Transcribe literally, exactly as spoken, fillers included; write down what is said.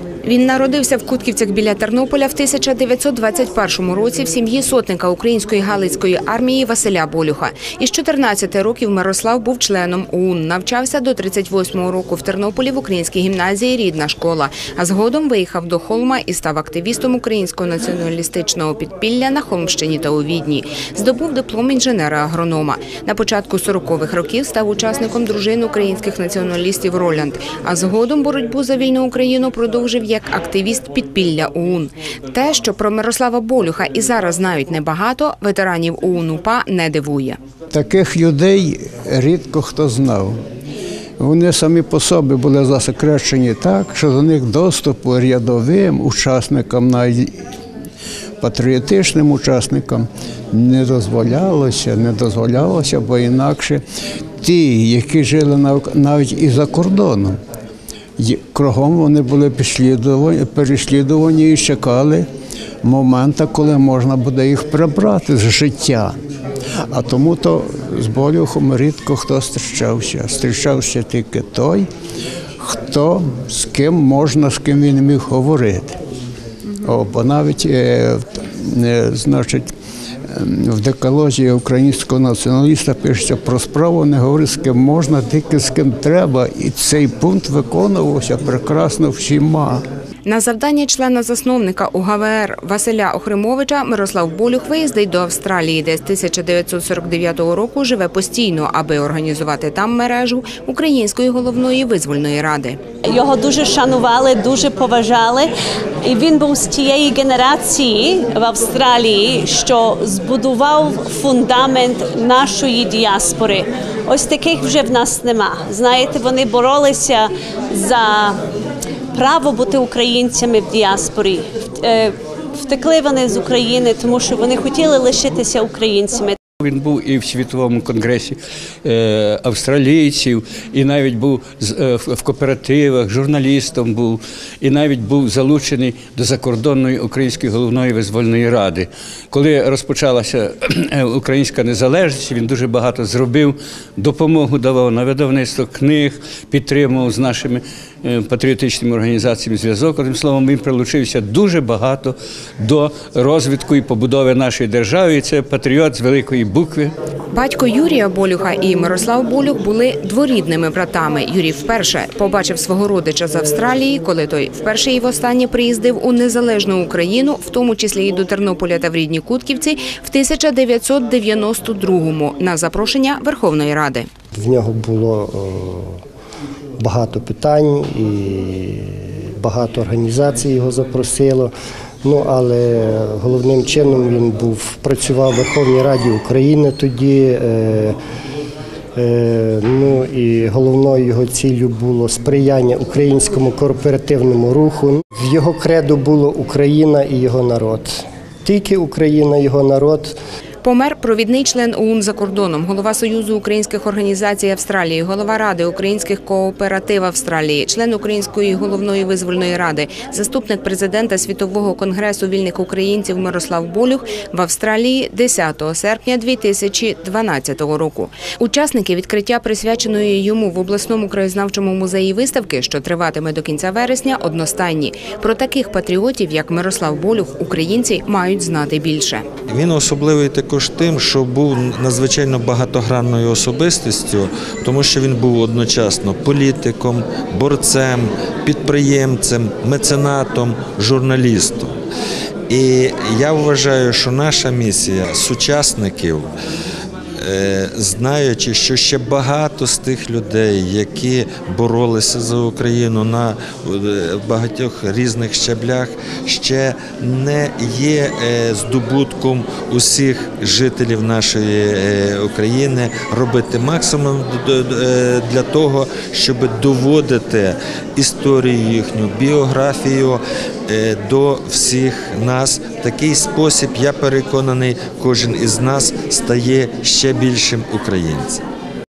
Він народився в Кутківцях біля Тернополя в тисяча дев'ятсот двадцять першому році в сім'ї сотника Української Галицької армії Василя Болюха. Із чотирнадцяти років Мирослав був членом ОУН. Навчався до тридцять восьмого року в Тернополі в Українській гімназії «Рідна школа», а згодом виїхав до Холма і став активістом українського націоналістичного підпілля на Холмщині та у Відні. Здобув диплом інженера-агронома. На початку сорокових років став учасником дружин українських націоналістів «Роланд», а згодом боротьбу за вільну Україну продовжив як активіст підпілля ОУН. Те, що про Мирослава Болюха і зараз знають небагато, ветеранів ОУН-УПА не дивує. Таких людей рідко хто знав. Вони самі по собі були засекречені так, що до них доступу рядовим учасникам, навіть патріотичним учасникам не дозволялося, не дозволялося, бо інакше ті, які жили навіть і за кордоном, кругом вони були переслідувані, переслідувані і чекали моменту, коли можна буде їх прибрати з життя. А тому-то з Болюхом рідко хто зустрічався. Зустрічався тільки той, хто, з ким можна, з ким він міг говорити. О, бо навіть, е, е, значить, в декалозі українського націоналіста пишеться про справу, не говорить, з ким можна, тільки з ким треба. І цей пункт виконувався прекрасно всіма. На завдання члена-засновника УГВР Василя Охримовича Мирослав Болюх виїздить до Австралії, де з тисяча дев'ятсот сорок дев'ятого року живе постійно, аби організувати там мережу Української головної визвольної ради. Його дуже шанували, дуже поважали. І він був з тієї генерації в Австралії, що збудував фундамент нашої діаспори. Ось таких вже в нас нема. Знаєте, вони боролися за право бути українцями в діаспорі. Втекли вони з України, тому що вони хотіли лишитися українцями. Він був і в Світовому конгресі е, австралійців, і навіть був е, в кооперативах, журналістом був, і навіть був залучений до закордонної Української головної визвольної ради. Коли розпочалася українська незалежність, він дуже багато зробив, допомогу давав на видавництво книг, підтримував з нашими е, патріотичними організаціями зв'язок. Одним словом, він прилучився дуже багато до розвитку і побудови нашої держави, і це патріот з великої букви. Батько Юрія Болюха і Мирослав Болюх були дворідними братами. Юрій вперше побачив свого родича з Австралії, коли той вперше і востаннє приїздив у незалежну Україну, в тому числі і до Тернополя та в рідні Кутківці, в тисяча дев'ятсот дев'яносто другому на запрошення Верховної Ради. В нього було багато питань і багато організацій його запросило. Ну, але головним чином він був, працював в Верховній Раді України тоді, е, е, ну і головною його ціллю було сприяння українському кооперативному руху. В його кредо було Україна і його народ. Тільки Україна, його народ. Помер провідний член ОУН за кордоном, голова Союзу українських організацій Австралії, голова Ради українських кооператив Австралії, член Української головної визвольної ради, заступник президента Світового конгресу вільних українців Мирослав Болюх в Австралії десятого серпня дві тисячі дванадцятого року. Учасники відкриття присвяченої йому в обласному краєзнавчому музеї виставки, що триватиме до кінця вересня, одностайні. Про таких патріотів, як Мирослав Болюх, українці мають знати більше. Він особливий також тим, що був надзвичайно багатогранною особистістю, тому що він був одночасно політиком, борцем, підприємцем, меценатом, журналістом. І я вважаю, що наша місія сучасників, знаючи, що ще багато з тих людей, які боролися за Україну на багатьох різних щаблях, ще не є здобутком усіх жителів нашої України, робити максимум для того, щоб доводити історію їхню, біографію до всіх нас. В такий спосіб, я переконаний, кожен із нас стає ще більшим українцем.